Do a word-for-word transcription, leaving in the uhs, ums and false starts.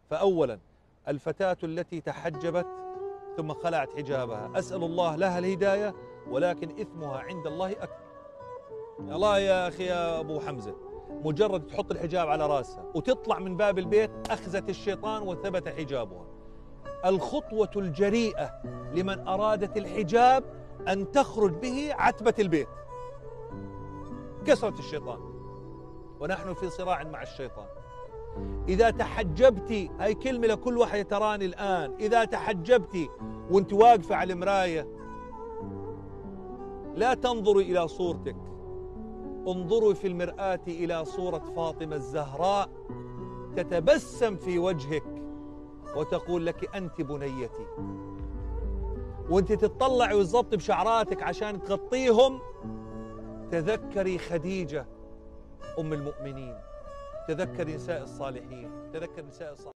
فأولا الفتاة التي تحجبت ثم خلعت حجابها، أسأل الله لها الهداية، ولكن إثمها عند الله أكبر. الله يا أخي يا أبو حمزة، مجرد تحط الحجاب على رأسها وتطلع من باب البيت أخذت الشيطان وثبت حجابها. الخطوة الجريئة لمن أرادت الحجاب أن تخرج به عتبة البيت، كسرت الشيطان، ونحن في صراع مع الشيطان. إذا تحجبتي، هاي كلمة لكل واحد تراني الآن، إذا تحجبتي وانت واقفة على المراية لا تنظري إلى صورتك، انظروا في المرآة إلى صورة فاطمة الزهراء تتبسم في وجهك وتقول لك أنت بنيتي. وانت تتطلعي وتظبطي بشعراتك عشان تغطيهم، تذكري خديجة أم المؤمنين، تذكري نساء الصالحين، تذكر نساء الصالحين.